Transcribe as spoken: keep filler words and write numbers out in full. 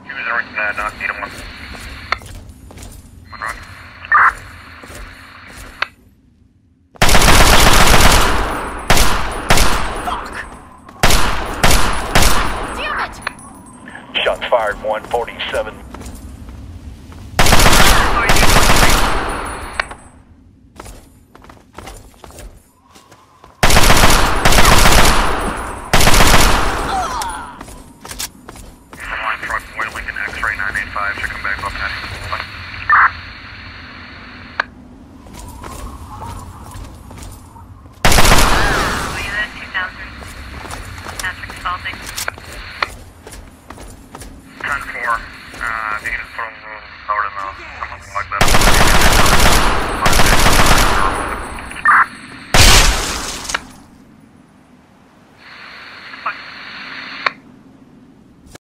Uh, not need one. One run. Fuck! Damn it! Shots fired, one forty-seven. Truck, Lincoln X-ray nine eight five, should come back up next.